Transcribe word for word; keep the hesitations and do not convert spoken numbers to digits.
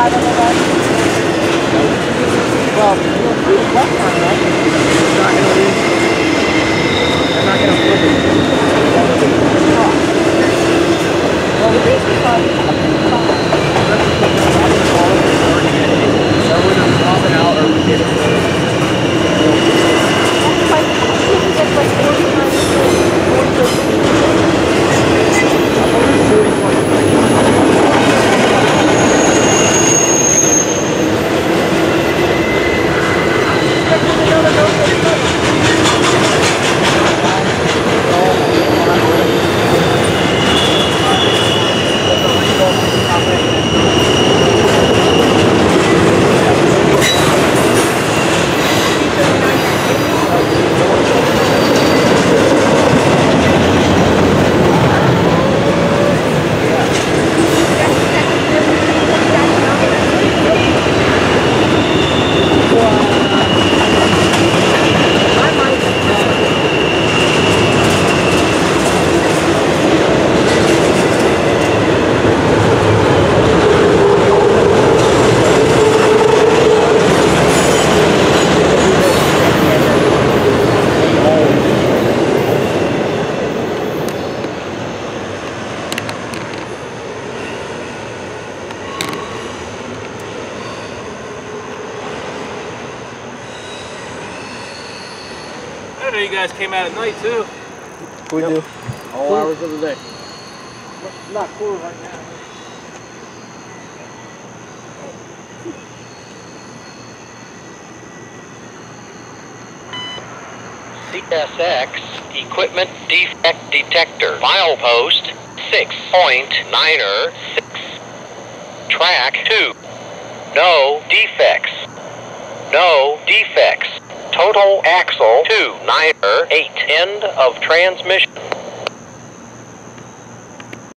Well, you'll lose left time, right? You're not going to lose. They're not going to flip it. Well, the reason is that that would have popped out or we did it. I know you guys came out at night too. We yep. do. All cool. hours of the day. Not cool right now. C S X Equipment Defect Detector. Milepost six point nine six. Track two. No defects. No defects. Total axle two nine eight. End of transmission.